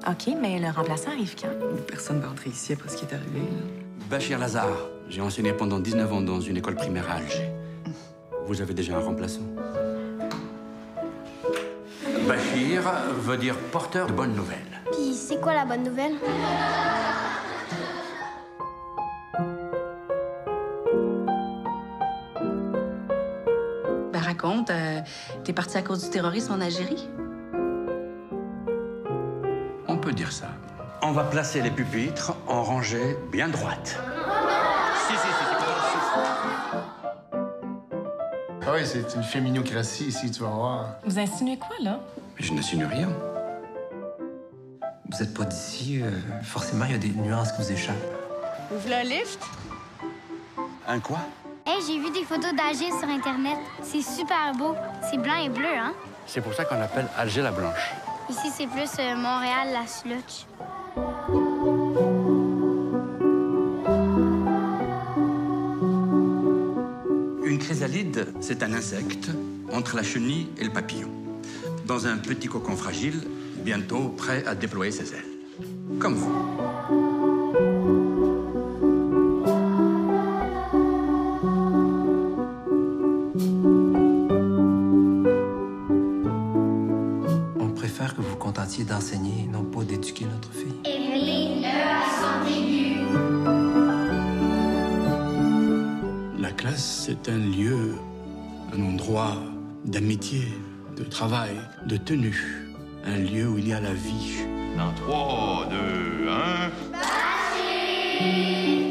OK, mais le remplaçant arrive quand? Personne ne va entrer ici après ce qui est arrivé. Là. Bachir Lazare. J'ai enseigné pendant 19 ans dans une école primaire à Alger. Vous avez déjà un remplaçant? Bachir veut dire porteur de bonnes nouvelles. Puis c'est quoi la bonne nouvelle? Ben raconte, t'es parti à cause du terrorisme en Algérie? On peut dire ça. On va placer les pupitres en rangée bien droite. Ah oui, c'est une féminocratie ici, tu vas voir. Vous insinuez quoi, là? Mais je n'insinue rien. Vous êtes pas d'ici, forcément, il y a des nuances qui vous échappent. Vous voulez un lift? Un quoi? Hey, j'ai vu des photos d'Alger sur Internet. C'est super beau. C'est blanc et bleu, hein? C'est pour ça qu'on l'appelle Alger la Blanche. Ici, c'est plus Montréal, la Slutch. Une chrysalide, c'est un insecte entre la chenille et le papillon. Dans un petit cocon fragile, bientôt prêt à déployer ses ailes. Comme vous. On préfère que vous vous contentiez d'enseigner et non pas d'éduquer notre fille. La classe, c'est un lieu, un endroit d'amitié, de travail, de tenue. Un lieu où il y a la vie. Dans 3, 2, 1...